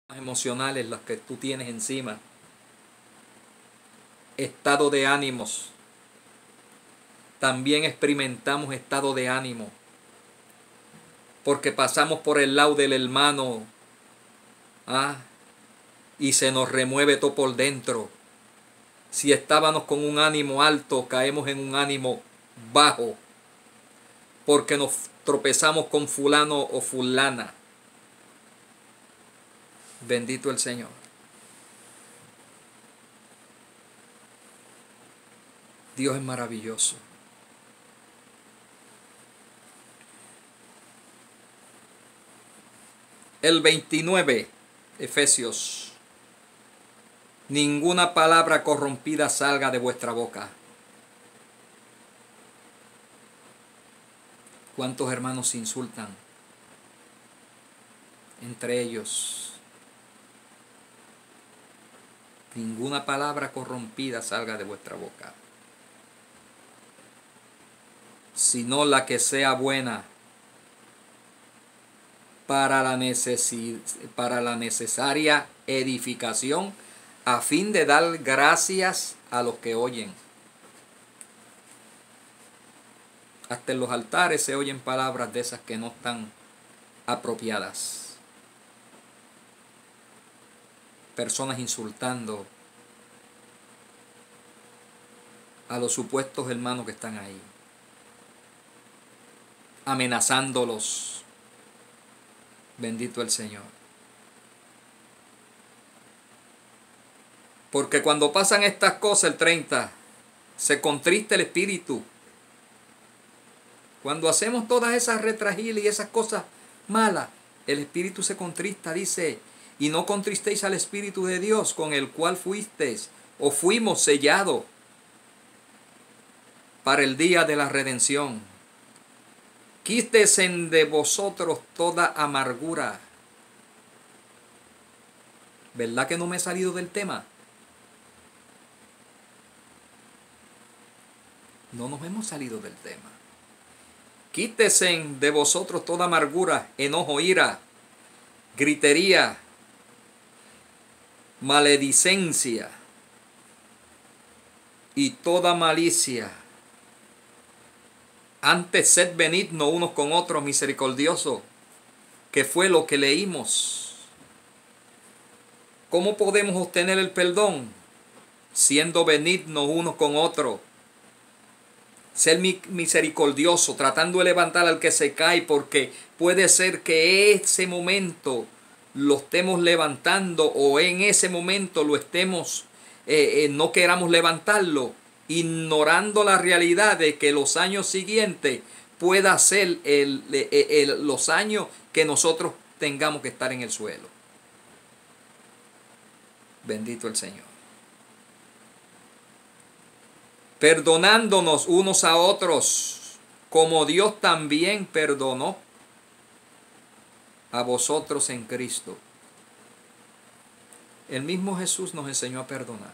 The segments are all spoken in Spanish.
emocionales las que tú tienes encima, estado de ánimos. También experimentamos estado de ánimo, porque pasamos por el lado del hermano, y se nos remueve todo por dentro. Si estábamos con un ánimo alto, caemos en un ánimo bajo, porque nos tropezamos con fulano o fulana. Bendito el Señor. Dios es maravilloso. El 29, Efesios. Ninguna palabra corrompida salga de vuestra boca. ¿Cuántos hermanos se insultan entre ellos? Ninguna palabra corrompida salga de vuestra boca, sino la que sea buena para la necesaria edificación, a fin de dar gracias a los que oyen. Hasta en los altares se oyen palabras de esas que no están apropiadas. Personas insultando a los supuestos hermanos que están ahí, amenazándolos. Bendito el Señor. Porque cuando pasan estas cosas, el 30, se contrista el espíritu. Cuando hacemos todas esas retragiles y esas cosas malas, el espíritu se contrista, dice, y no contristéis al Espíritu de Dios, con el cual fuisteis o fuimos sellados para el día de la redención. Quítese de vosotros toda amargura. ¿Verdad que no me he salido del tema? No nos hemos salido del tema. Quítese de vosotros toda amargura, enojo, ira, gritería, maledicencia y toda malicia. Antes sed benignos unos con otros, misericordiosos, que fue lo que leímos. ¿Cómo podemos obtener el perdón? Siendo benignos unos con otros. Ser misericordioso, tratando de levantar al que se cae, porque puede ser que ese momento lo estemos levantando o en ese momento lo estemos, no queramos levantarlo, ignorando la realidad de que los años siguientes pueda ser los años que nosotros tengamos que estar en el suelo. Bendito el Señor. Perdonándonos unos a otros, como Dios también perdonó a vosotros en Cristo. El mismo Jesús nos enseñó a perdonar.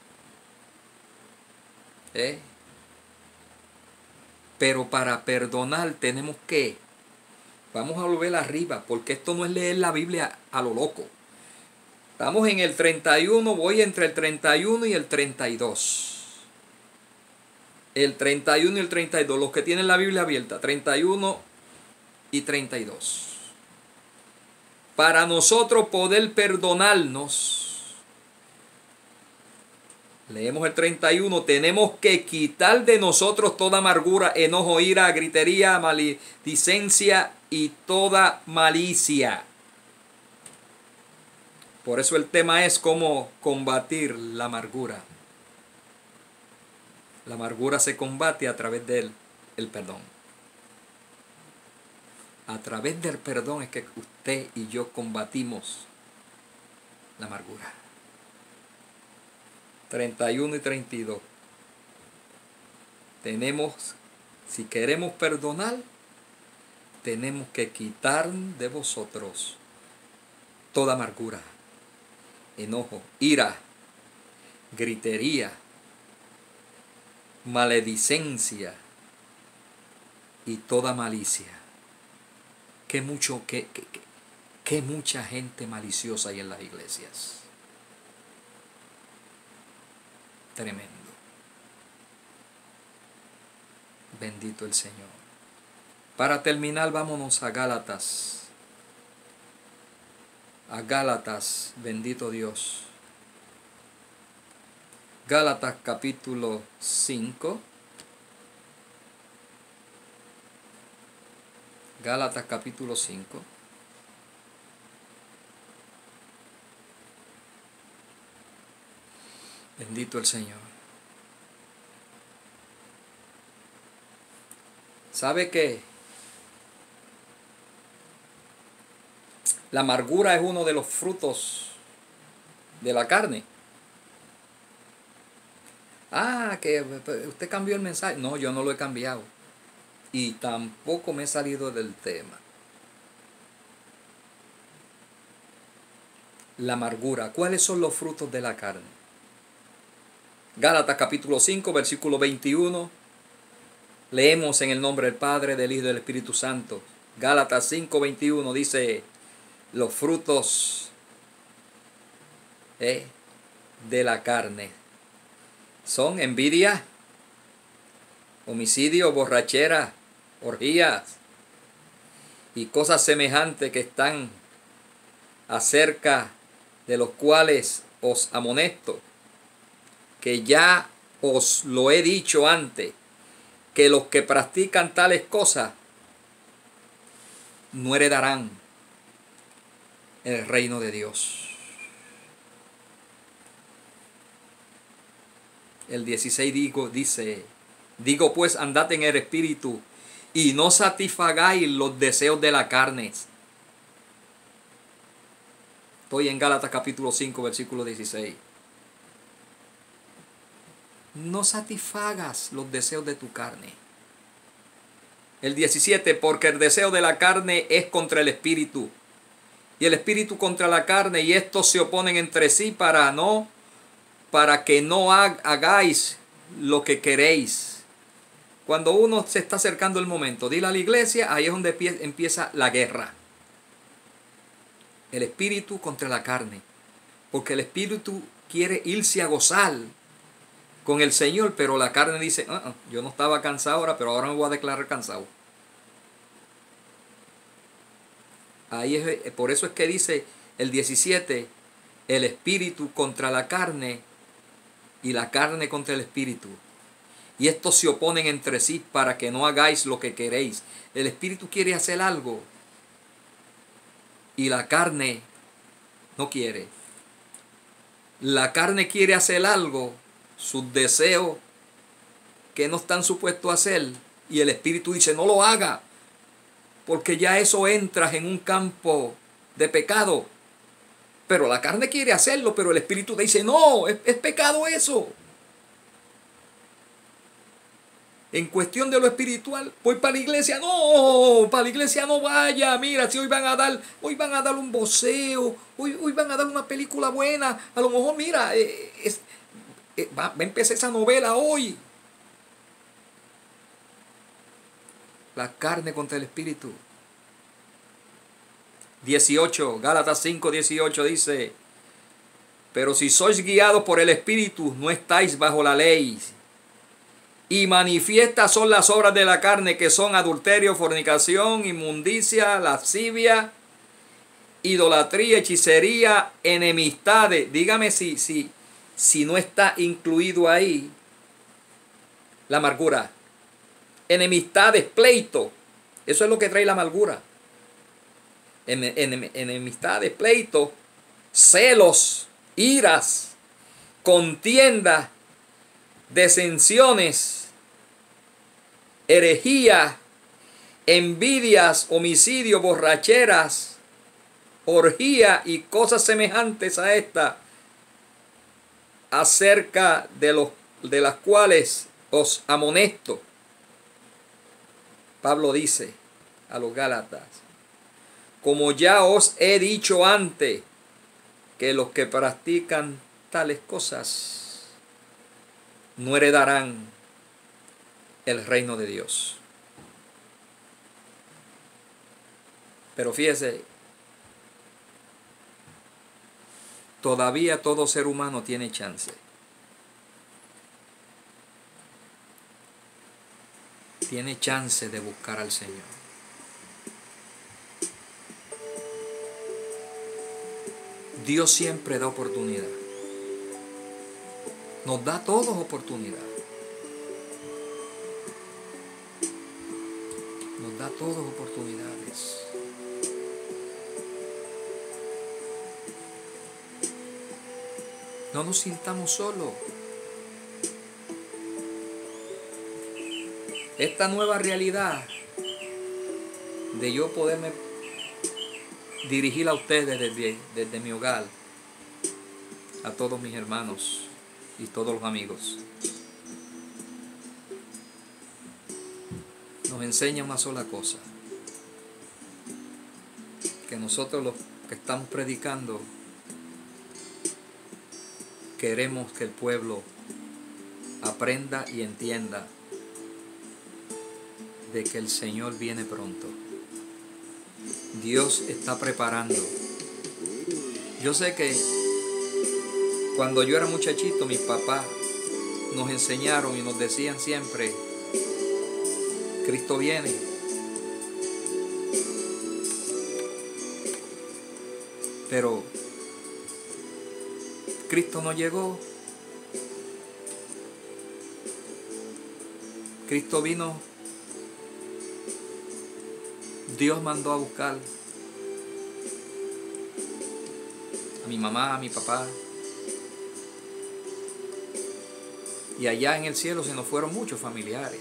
Pero para perdonar tenemos que, vamos a volver arriba, porque esto no es leer la Biblia a lo loco. Estamos en el 31, voy entre el 31 y el 32. El 31 y el 32, los que tienen la Biblia abierta, 31 y 32. Para nosotros poder perdonarnos, leemos el 31, tenemos que quitar de nosotros toda amargura, enojo, ira, gritería, maledicencia y toda malicia. Por eso el tema es cómo combatir la amargura. La amargura se combate a través del perdón. A través del perdón es que usted y yo combatimos la amargura. 31 y 32. Si queremos perdonar, tenemos que quitar de vosotros toda amargura, enojo, ira, gritería, maledicencia y toda malicia. Qué mucha gente maliciosa hay en las iglesias. Tremendo. Bendito el Señor. Para terminar, vámonos a Gálatas. A Gálatas, bendito Dios. Gálatas capítulo 5. Gálatas capítulo 5. Bendito el Señor. ¿Sabe qué? La amargura es uno de los frutos de la carne. Ah, que usted cambió el mensaje. No, yo no lo he cambiado. Y tampoco me he salido del tema. La amargura. ¿Cuáles son los frutos de la carne? Gálatas capítulo 5, versículo 21. Leemos en el nombre del Padre, del Hijo y del Espíritu Santo. Gálatas 5, 21 dice: los frutos de la carne son envidia, homicidio, borrachera, orgías y cosas semejantes que están acerca de los cuales os amonesto, que ya os lo he dicho antes, que los que practican tales cosas no heredarán el reino de Dios. El 16 digo pues, andad en el espíritu y no satisfagáis los deseos de la carne. Estoy en Gálatas capítulo 5, versículo 16. No satisfagas los deseos de tu carne. El 17, porque el deseo de la carne es contra el espíritu, y el espíritu contra la carne, y estos se oponen entre sí para que no hagáis lo que queréis. Cuando uno se está acercando el momento de ir a la iglesia, ahí es donde empieza la guerra. El espíritu contra la carne, porque el espíritu quiere irse a gozar con el Señor, pero la carne dice: yo no estaba cansado ahora, pero ahora me voy a declarar cansado. Ahí por eso es que dice el 17, el espíritu contra la carne y la carne contra el espíritu. Y estos se oponen entre sí para que no hagáis lo que queréis. El espíritu quiere hacer algo y la carne no quiere. La carne quiere hacer algo, sus deseos que no están supuestos a hacer, y el espíritu dice: no lo haga, porque ya eso entras en un campo de pecado. Pero la carne quiere hacerlo, pero el espíritu te dice: no, es pecado eso. En cuestión de lo espiritual, voy para la iglesia. No, para la iglesia no vaya. Mira, si hoy van a dar un voceo, hoy van a dar una película buena. A lo mejor, mira, va a empezar esa novela hoy. La carne contra el espíritu. 18, Gálatas 5, 18 dice: pero si sois guiados por el espíritu, no estáis bajo la ley. Y manifiestas son las obras de la carne, que son adulterio, fornicación, inmundicia, lascivia, idolatría, hechicería, enemistades. Dígame si no está incluido ahí la amargura. Enemistades, pleito. Eso es lo que trae la amargura. Enemistades, pleito, celos, iras, contiendas, disensiones, herejía, envidias, homicidios, borracheras, orgía y cosas semejantes a esta, acerca de las cuales os amonesto. Pablo dice a los Gálatas: como ya os he dicho antes, que los que practican tales cosas no heredarán el reino de Dios. Pero fíjese, todavía todo ser humano tiene chance. Tiene chance de buscar al Señor. Dios siempre da oportunidad. Nos da a todos oportunidad. Nos da a todos oportunidades. No nos sintamos solos. Esta nueva realidad de yo poderme dirigir a ustedes desde mi hogar, a todos mis hermanos y todos los amigos, nos enseña una sola cosa: que nosotros los que estamos predicando queremos que el pueblo aprenda y entienda de que el Señor viene pronto. Dios está preparando. Yo sé que cuando yo era muchachito, mis papás nos enseñaron y nos decían siempre: Cristo viene. Pero Cristo no llegó. Cristo vino. Dios mandó a buscar a mi mamá, a mi papá. Y allá en el cielo se nos fueron muchos familiares.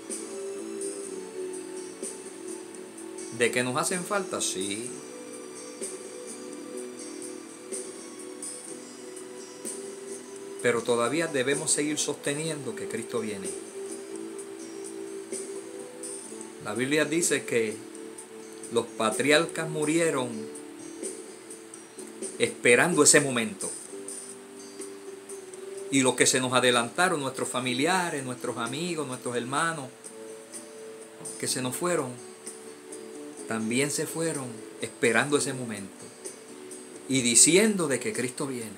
¿De que nos hacen falta? Sí. Pero todavía debemos seguir sosteniendo que Cristo viene. La Biblia dice que los patriarcas murieron esperando ese momento. Y los que se nos adelantaron, nuestros familiares, nuestros amigos, nuestros hermanos, que se nos fueron, también se fueron esperando ese momento y diciendo de que Cristo viene.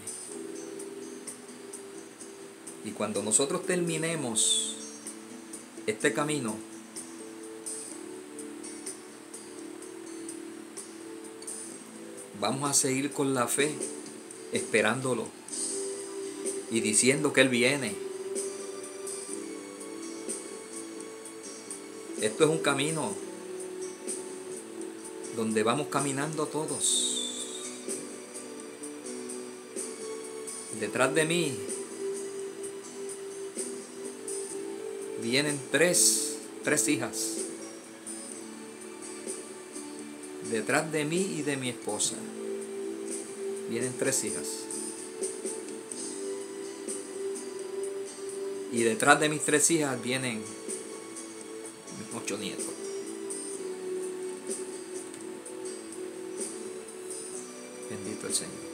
Y cuando nosotros terminemos este camino, vamos a seguir con la fe, esperándolo y diciendo que Él viene. Esto es un camino donde vamos caminando todos. Detrás de mí vienen tres hijas. Detrás de mí y de mi esposa vienen 3 hijas. Y detrás de mis 3 hijas vienen mis 8 nietos. Bendito el Señor.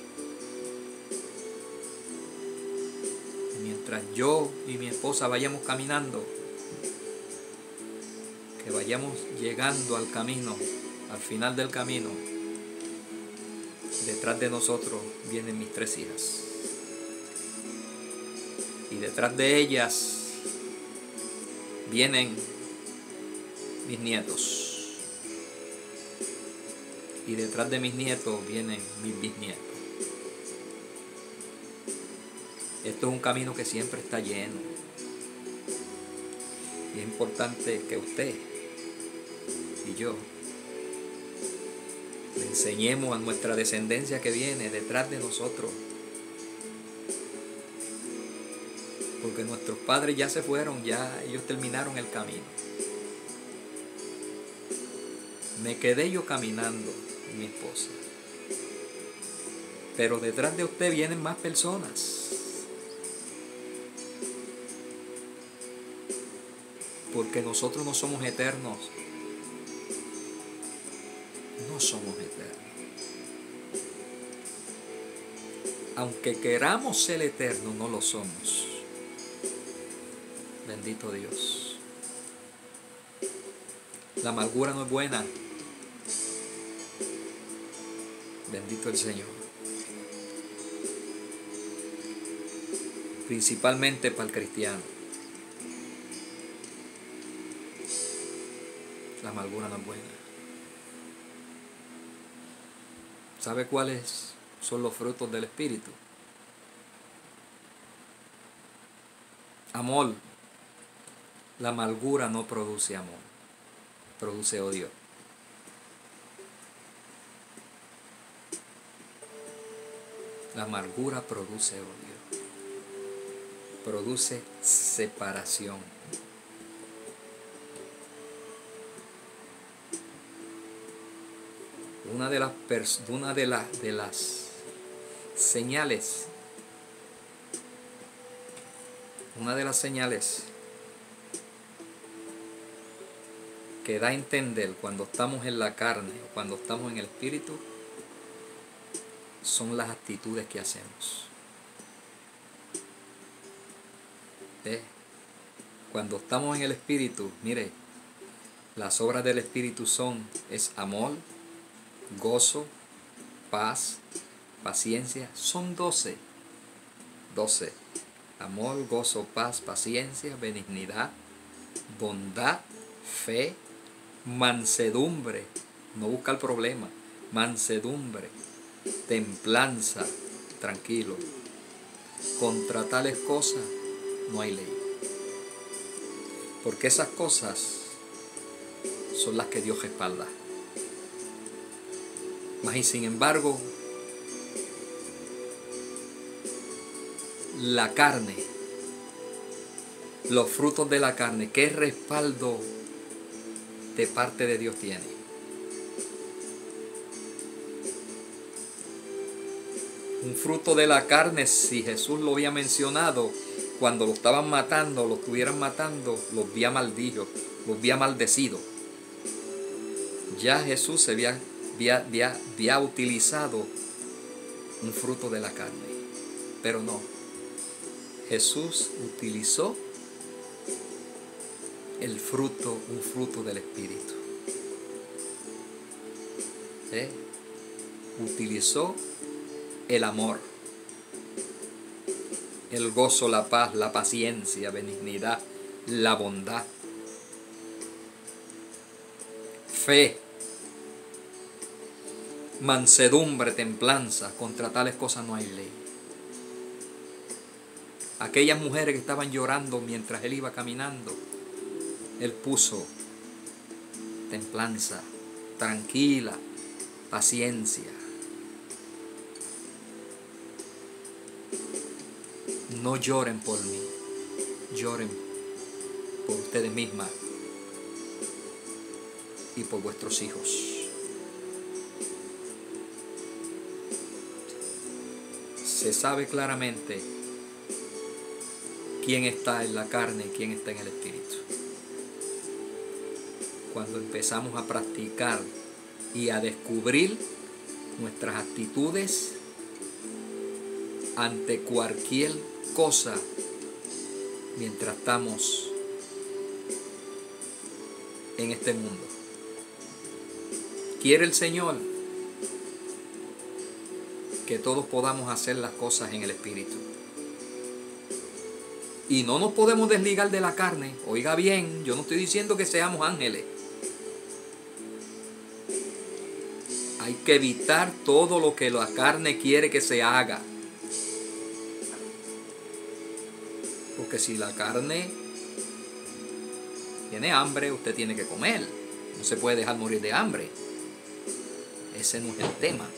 Mientras yo y mi esposa vayamos caminando, que vayamos llegando al camino, al final del camino, detrás de nosotros vienen mis 3 hijas. Y detrás de ellas vienen mis nietos. Y detrás de mis nietos vienen mis bisnietos. Esto es un camino que siempre está lleno. Y es importante que usted y yo le enseñemos a nuestra descendencia que viene detrás de nosotros. Porque nuestros padres ya se fueron, ya ellos terminaron el camino. Me quedé yo caminando, mi esposa. Pero detrás de usted vienen más personas. Porque nosotros no somos eternos. No somos eternos. Aunque queramos ser eternos, no lo somos. Bendito Dios. La amargura no es buena. Bendito el Señor. principalmente para el cristiano. La amargura no es buena. ¿Sabe cuáles son los frutos del Espíritu? Amor. La amargura no produce amor, produce odio. La amargura produce odio, produce separación. Una de las señales que da a entender cuando estamos en la carne o cuando estamos en el espíritu son las actitudes que hacemos. Cuando estamos en el espíritu, mire, las obras del espíritu es amor, gozo, paz, paciencia. Son 12. Amor, gozo, paz, paciencia, benignidad, bondad, fe, mansedumbre. No busca el problema. Mansedumbre, templanza, tranquilo. Contra tales cosas no hay ley. Porque esas cosas son las que Dios respalda. Mas y sin embargo, la carne, los frutos de la carne, ¿qué respaldo de parte de Dios tiene? Un fruto de la carne, si Jesús lo había mencionado, cuando lo estaban matando, lo estuvieran matando, los había maldicho, los había maldecido. Ya Jesús se había utilizado un fruto de la carne, pero no. Jesús utilizó un fruto del Espíritu. Utilizó el amor, el gozo, la paz, la paciencia, benignidad, la bondad, fe, mansedumbre, templanza. Contra tales cosas no hay ley. Aquellas mujeres que estaban llorando mientras él iba caminando, él puso templanza, tranquila, paciencia. No lloren por mí, lloren por ustedes mismas y por vuestros hijos. Se sabe claramente quién está en la carne y quién está en el espíritu. Cuando empezamos a practicar y a descubrir nuestras actitudes ante cualquier cosa mientras estamos en este mundo. Quiere el Señor que todos podamos hacer las cosas en el espíritu. Y no nos podemos desligar de la carne. Oiga bien, yo no estoy diciendo que seamos ángeles. Hay que evitar todo lo que la carne quiere que se haga. Porque si la carne tiene hambre, usted tiene que comer. No se puede dejar morir de hambre. Ese no es el tema.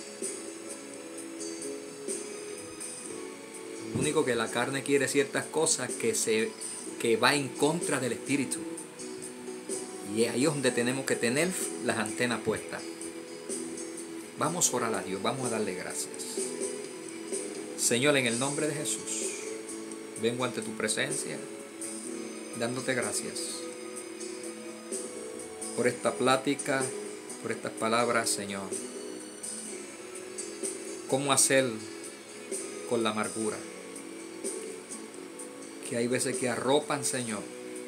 Lo único que la carne quiere ciertas cosas que va en contra del espíritu. Y ahí es donde tenemos que tener las antenas puestas. Vamos a orar a Dios, vamos a darle gracias. Señor, en el nombre de Jesús, vengo ante tu presencia, dándote gracias por esta plática, por estas palabras, Señor. ¿Cómo hacer con la amargura? Que hay veces que arropan, Señor.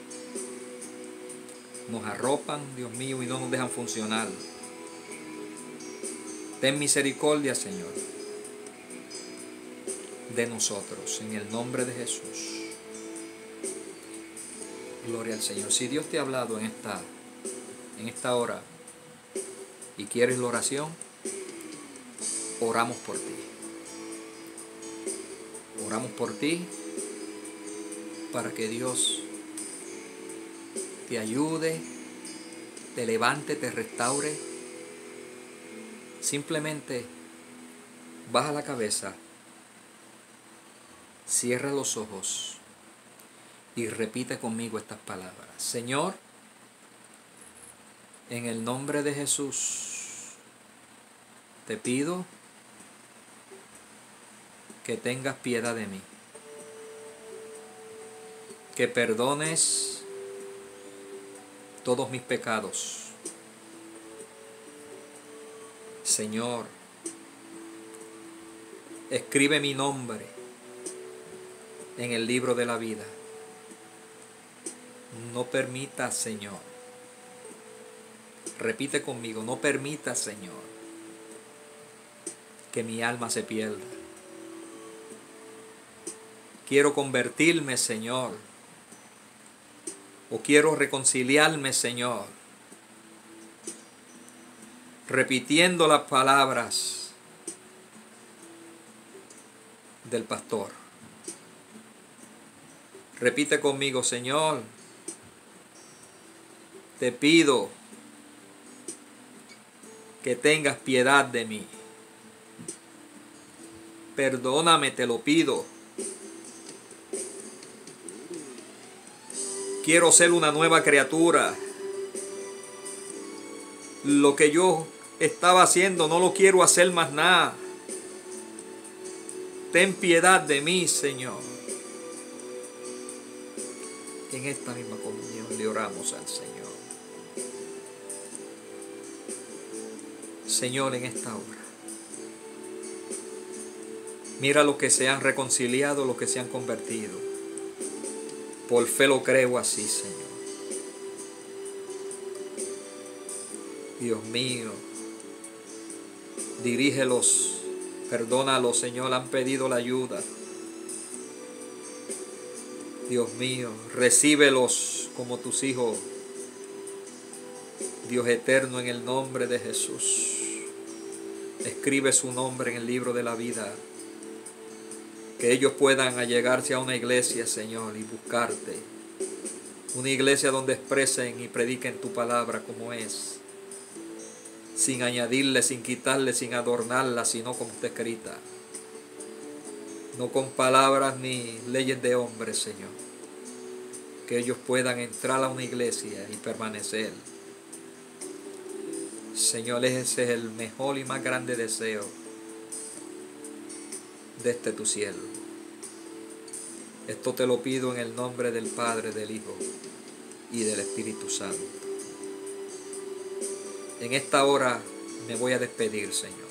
Nos arropan, Dios mío, y no nos dejan funcionar. Ten misericordia, Señor. de nosotros, en el nombre de Jesús. Gloria al Señor. Si Dios te ha hablado en esta hora y quieres la oración, oramos por ti. Oramos por ti para que Dios te ayude, te levante, te restaure. Simplemente baja la cabeza, cierra los ojos y repite conmigo estas palabras. Señor, en el nombre de Jesús, te pido que tengas piedad de mí, que perdones todos mis pecados. Señor, escribe mi nombre en el libro de la vida. No permitas, Señor. Repite conmigo, no permitas, Señor, que mi alma se pierda. Quiero convertirme, Señor, o quiero reconciliarme, Señor, repitiendo las palabras del pastor. Repite conmigo, Señor, te pido que tengas piedad de mí. Perdóname, te lo pido. Quiero ser una nueva criatura. Lo que yo estaba haciendo no lo quiero hacer más nada. Ten piedad de mí, Señor. En esta misma comunión le oramos al Señor. Señor, en esta hora, mira los que se han reconciliado, los que se han convertido. Por fe lo creo así, Señor. Dios mío, dirígelos, perdónalos, Señor, han pedido la ayuda. Dios mío, recíbelos como tus hijos. Dios eterno, en el nombre de Jesús, escribe su nombre en el libro de la vida. Que ellos puedan allegarse a una iglesia, Señor, y buscarte. Una iglesia donde expresen y prediquen tu palabra como es. Sin añadirle, sin quitarle, sin adornarla, sino como está escrita. No con palabras ni leyes de hombres, Señor. Que ellos puedan entrar a una iglesia y permanecer. Señor, ese es el mejor y más grande deseo de este tu siervo. Esto te lo pido en el nombre del Padre, del Hijo y del Espíritu Santo. En esta hora me voy a despedir, Señor.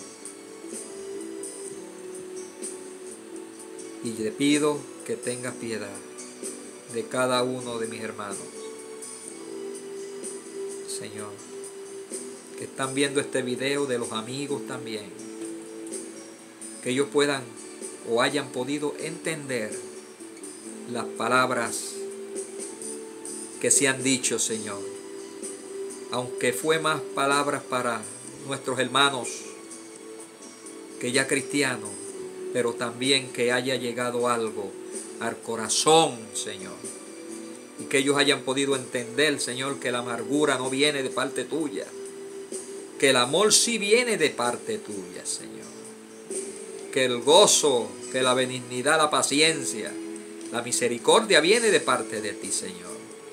Y te pido que tengas piedad de cada uno de mis hermanos. Señor, que están viendo este video, de los amigos también. Que ellos puedan o hayan podido entender las palabras que se han dicho, Señor. Aunque fue más palabras para nuestros hermanos que ya cristianos, pero también que haya llegado algo al corazón, Señor. Y que ellos hayan podido entender, Señor, que la amargura no viene de parte tuya. Que el amor sí viene de parte tuya, Señor. Que el gozo, que la benignidad, la paciencia, la misericordia viene de parte de ti, Señor.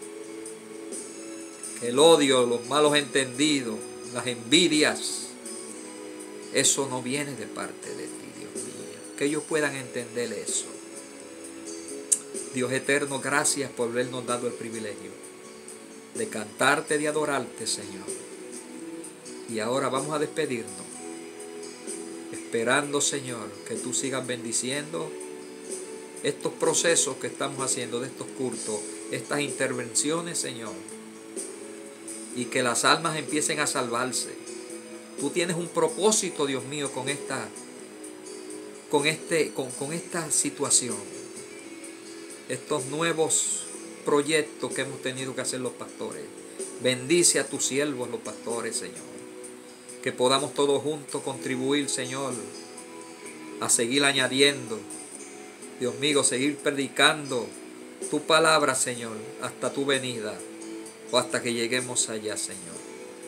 Que el odio, los malos entendidos, las envidias, eso no viene de parte de ti, Dios mío. Que ellos puedan entender eso. Dios eterno, gracias por habernos dado el privilegio de cantarte, de adorarte, Señor. Y ahora vamos a despedirnos, esperando, Señor, que tú sigas bendiciendo estos procesos que estamos haciendo de estos cultos, estas intervenciones, Señor. Y que las almas empiecen a salvarse. Tú tienes un propósito, Dios mío, con con esta situación, estos nuevos proyectos que hemos tenido que hacer los pastores. Bendice a tus siervos, los pastores, Señor. Que podamos todos juntos contribuir, Señor, a seguir añadiendo, Dios mío, seguir predicando tu palabra, Señor, hasta tu venida o hasta que lleguemos allá, Señor.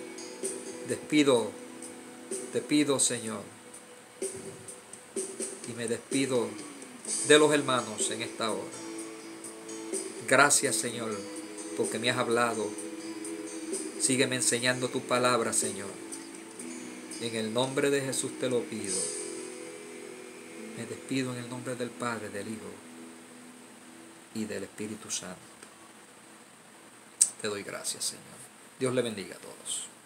Te pido, Señor, y me despido de los hermanos en esta hora. Gracias, Señor, porque me has hablado. Sígueme enseñando tu palabra, Señor. En el nombre de Jesús te lo pido. Me despido en el nombre del Padre, del Hijo y del Espíritu Santo. Te doy gracias, Señor. Dios le bendiga a todos.